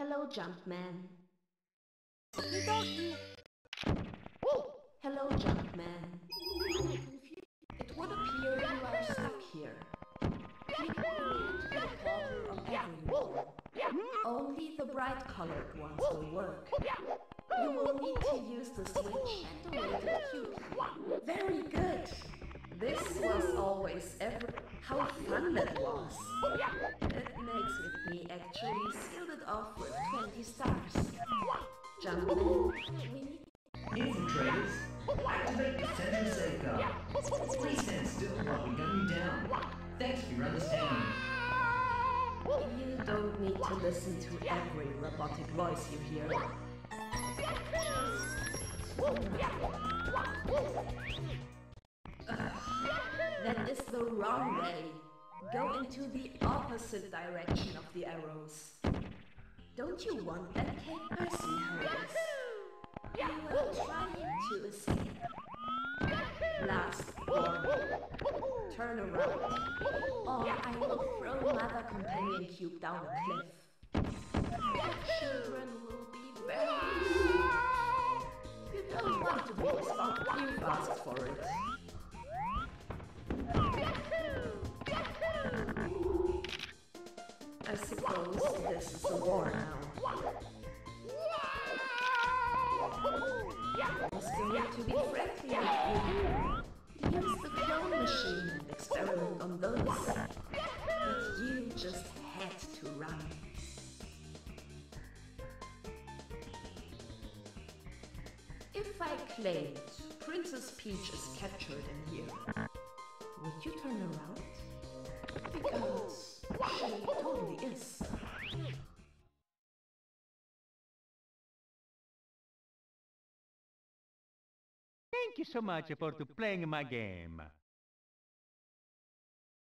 Hello, Jumpman. Hello, Jumpman. It would appear you are stuck here. Click only into the portal on every wall. Only the bright-colored ones will work. You will need to use the switch and the weighted cube. Very good! This was always how fun that was! It makes me actually sealed it off with 20 stars. Jumpman, we need... Infiltrators, activate the central safeguard. Please stand still while we gun you down. Thanks for your understanding. You don't need to listen to every robotic voice you hear. That is the wrong way. Go into the opposite direction of the arrows. Don't you want that cake person, Harris? You are trying to escape. Last warning. Turn around, or I will throw Mother Companion Cube down a cliff. The children will be very sad. You don't want to be responsible. You've asked for it. I suppose this is a war now. It's going to be friendly with you. Use the clone machine and experiment on those. But you just had to run. If I claimed Princess Peach is captured in here, would you turn around? Because she totally is. Thank you so much for playing my game.